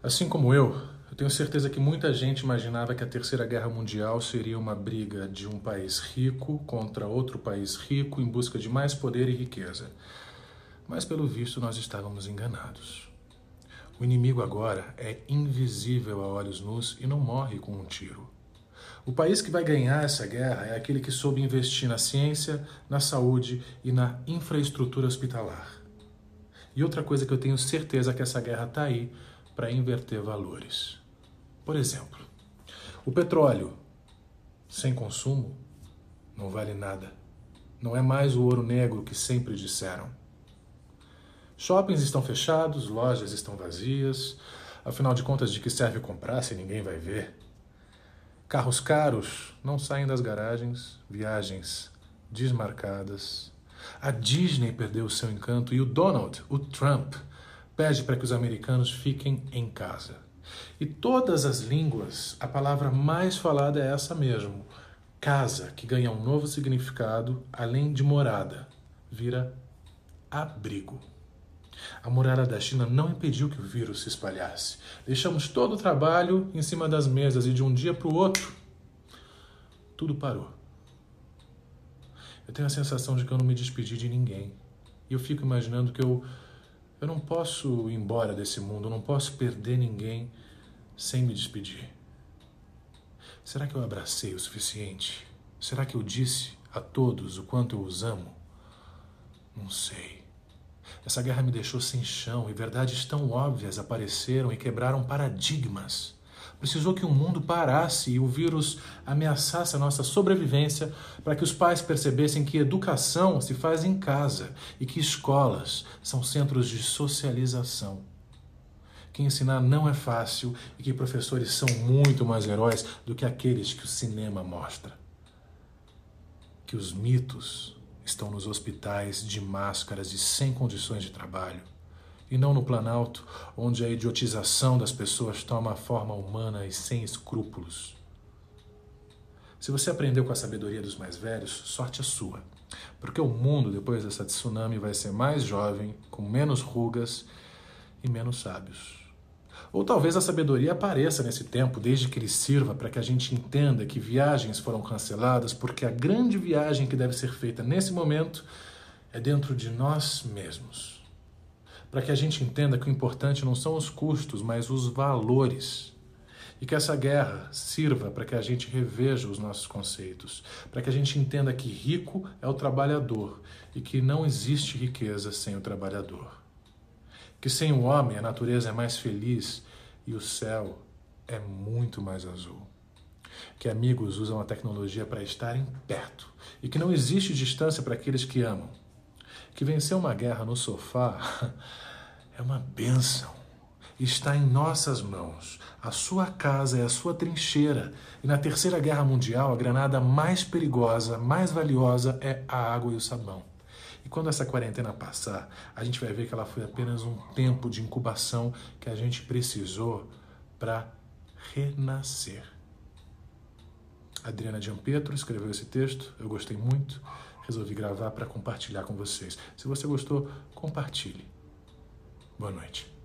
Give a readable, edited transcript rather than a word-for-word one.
Assim como eu tenho certeza que muita gente imaginava que a Terceira Guerra Mundial seria uma briga de um país rico contra outro país rico em busca de mais poder e riqueza. Mas, pelo visto, nós estávamos enganados. O inimigo agora é invisível a olhos nus e não morre com um tiro. O país que vai ganhar essa guerra é aquele que soube investir na ciência, na saúde e na infraestrutura hospitalar. E outra coisa que eu tenho certeza é que essa guerra está aí para inverter valores. Por exemplo, o petróleo sem consumo não vale nada. Não é mais o ouro negro que sempre disseram. Shoppings estão fechados, lojas estão vazias. Afinal de contas, de que serve comprar se ninguém vai ver? Carros caros não saem das garagens, viagens desmarcadas. A Disney perdeu o seu encanto e o Donald, o Trump, pede para que os americanos fiquem em casa. E todas as línguas, a palavra mais falada é essa mesmo. Casa, que ganha um novo significado, além de morada, vira abrigo. A muralha da China não impediu que o vírus se espalhasse. Deixamos todo o trabalho em cima das mesas e de um dia para o outro, tudo parou. Eu tenho a sensação de que eu não me despedi de ninguém. E eu fico imaginando que eu não posso ir embora desse mundo, eu não posso perder ninguém sem me despedir. Será que eu abracei o suficiente? Será que eu disse a todos o quanto eu os amo? Não sei. Essa guerra me deixou sem chão e verdades tão óbvias apareceram e quebraram paradigmas. Precisou que o mundo parasse e o vírus ameaçasse a nossa sobrevivência para que os pais percebessem que educação se faz em casa e que escolas são centros de socialização. Que ensinar não é fácil e que professores são muito mais heróis do que aqueles que o cinema mostra. Que os mitos estão nos hospitais de máscaras e sem condições de trabalho, e não no Planalto, onde a idiotização das pessoas toma forma humana e sem escrúpulos. Se você aprendeu com a sabedoria dos mais velhos, sorte a sua, porque o mundo, depois dessa tsunami, vai ser mais jovem, com menos rugas e menos sábios. Ou talvez a sabedoria apareça nesse tempo, desde que ele sirva para que a gente entenda que viagens foram canceladas, porque a grande viagem que deve ser feita nesse momento é dentro de nós mesmos. Para que a gente entenda que o importante não são os custos, mas os valores. E que essa guerra sirva para que a gente reveja os nossos conceitos, para que a gente entenda que rico é o trabalhador e que não existe riqueza sem o trabalhador. Que sem o homem a natureza é mais feliz e o céu é muito mais azul. Que amigos usam a tecnologia para estarem perto e que não existe distância para aqueles que amam. Que vencer uma guerra no sofá é uma bênção. Está em nossas mãos. A sua casa é a sua trincheira. E na Terceira Guerra Mundial, a granada mais perigosa, mais valiosa é a água e o sabão. E quando essa quarentena passar, a gente vai ver que ela foi apenas um tempo de incubação que a gente precisou para renascer. Adriana Gianpietro escreveu esse texto, eu gostei muito, resolvi gravar para compartilhar com vocês. Se você gostou, compartilhe. Boa noite.